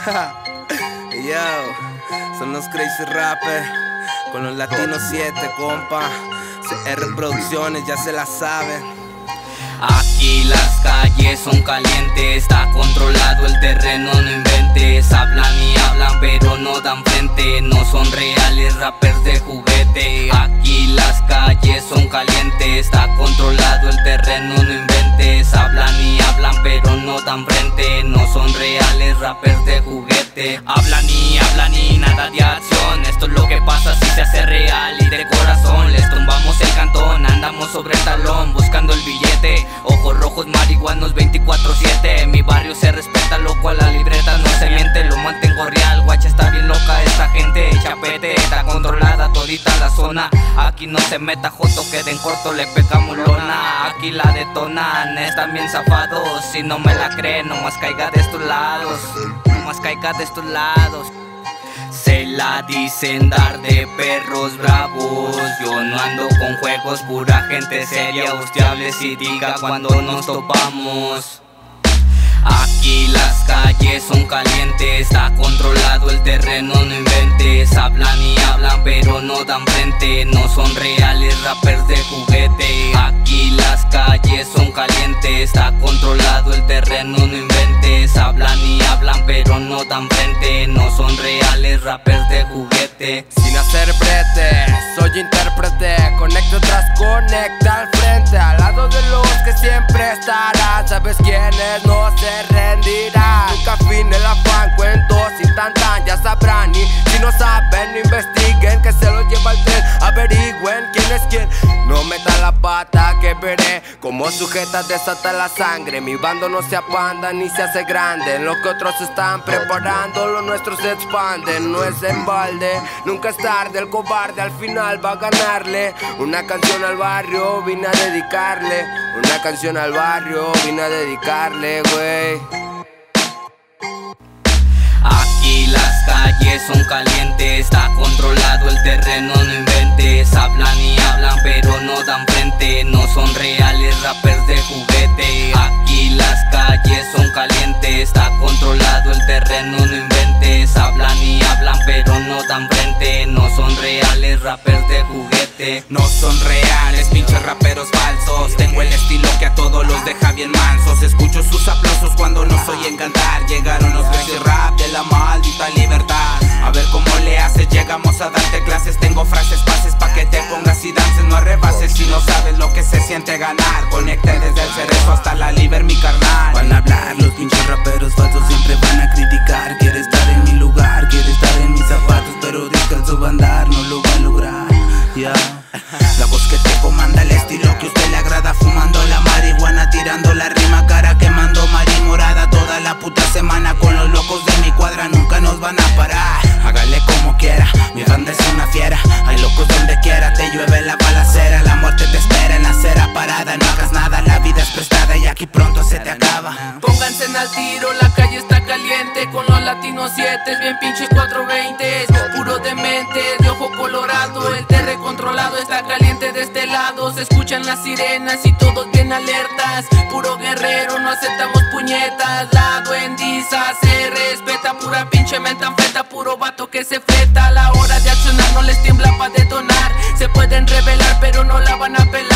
Yo, son los Crazy Rappers con los Latinos 7, compa. CR Producciones, ya se la saben. Aquí las calles son calientes, está controlado el terreno, no inventes. Hablan y hablan pero no dan frente, no son reales rappers de juguete. Aquí las calles son calientes, está controlado el terreno, no inventes. Hablan y hablan pero no dan frente, no son reales rappers de juguete. Hablan y nada de acción, esto es lo que pasa si se hace real y de corazón. Les tumbamos el cantón, andamos sobre el talón buscando el billete. Ojos rojos marihuanos 24/7. En mi barrio se respeta, loco, a la libreta no se miente. Lo mantengo real, guacha, está bien loca esta gente. Chapete, está controlada todita la zona. Aquí no se meta joto, quede en corto, le pegamos lona. Aquí la detonan, están bien zafados. Si no me la creen, nomás caiga de estos lados. Nomás caiga de estos lados. Se la dicen dar de perros bravos. Yo no ando con juegos, pura gente seria. Usted hable si diga cuando nos topamos. Aquí las calles son calientes, está controlado el terreno, no inventes. Hablan y hablan pero no dan frente, no son reales rappers de juguete. Aquí las calles son calientes, está controlado el terreno, no inventes. Hablan y hablan pero no dan frente, no son reales rappers de juguete. Sin hacer brete, soy intérprete, conecto tras conecta al frente, al lado de los que siempre estarán. Sabes quiénes no se rendirán, nunca fin el afán, cuentos y tan ya sabrán. Y si no saben, no investiguen, que se lo lleva el tren, averigüen quién es quién. No meta la pata que veré como sujeta desata la sangre. Mi bando no se apanda ni se hace grande, lo que otros están preparando, lo nuestro se expande. No es en balde, nunca es tarde, el cobarde al final va a ganarle. Una canción al barrio vine a dedicarle, una canción al barrio vine a dedicarle, güey. Aquí las calles son calientes, está controlado el terreno, no inventes. Hablan y hablan pero no dan frente, no son reales rappers de juguete. Aquí las calles son calientes, está controlado el terreno, no inventes. Hablan y hablan pero no dan frente, no son reales rappers de juguete. No son reales, pinches raperos falsos. Tengo el estilo que a todos los deja bien mansos. Escucho sus aplausos cuando no soy en cantar. Llegaron los Crazy Rap de la maldita libertad. A ver cómo le haces, llegamos a darte clases. Tengo frases, pases pa' que te pongas y dances. No arrebases si no sabes lo que se siente ganar. Conecté desde el cerezo hasta la liber, mi carnal. Van a hablar los pinches raperos falsos, siempre van a criticar. Quiere estar en mi lugar, quiere estar en mis zapatos, pero descalzo va a andar, no lo va a lograr. La voz que te comanda, el estilo que usted le agrada. Fumando la marihuana, tirando la rima, cara quemando morada toda la puta semana. Con los locos de mi cuadra nunca nos van a parar. Hágale como quiera, mi banda es una fiera. Hay locos donde quiera, te llueve la balacera. La muerte te espera en la acera parada. No hagas nada, la vida es prestada y aquí pronto se te acaba. Pónganse al tiro, la calle está caliente. Con los Latinos 7, bien pinches 420. Puro demente, de ojo colorado. El TR controlado está caliente de este lado. Se escuchan las sirenas y todos bien alertas. Puro guerrero, no aceptamos puñetas. La duendiza se respeta, pura pinche metanfeta. Puro vato que se fleta. A la hora de accionar no les tiembla pa' detonar. Se pueden revelar pero no la van a pelar.